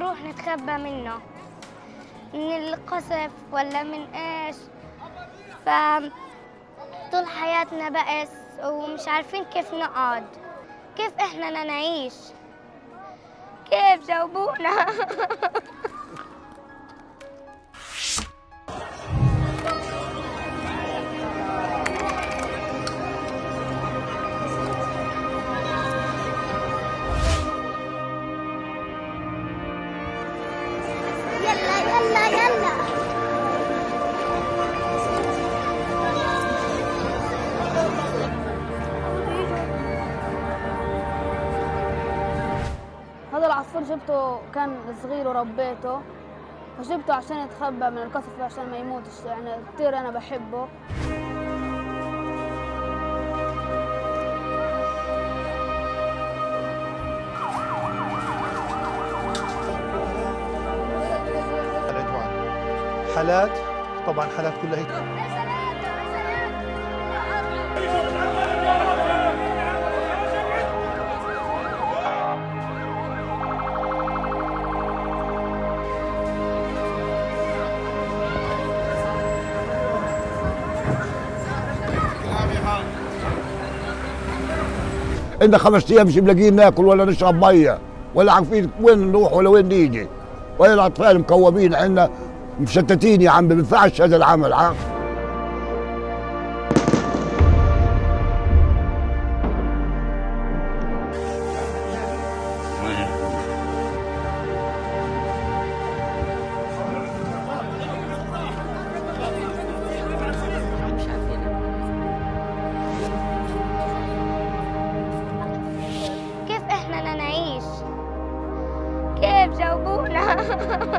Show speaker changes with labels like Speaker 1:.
Speaker 1: نروح نتخبى منه، من القصف ولا من ايش. ف طول حياتنا بأس ومش عارفين كيف نقعد، كيف احنا بدنا نعيش، كيف جاوبونا. يلا يلا يلا.
Speaker 2: هذا العصفور جبته كان صغير وربيته، فجبته عشان يتخبى من القصف عشان ما يموتش، يعني كثير أنا بحبه.
Speaker 3: حالات، طبعا حالات كلها هيك.
Speaker 4: عندنا 5 ايام مش ملاقيين ناكل ولا نشرب ميه ولا عارفين وين نروح ولا وين نيجي، ولا الاطفال مكومين عندنا مشتتين يا عم، ما بينفعش هذا العمل.
Speaker 1: كيف احنا بدنا نعيش، كيف جاوبونا.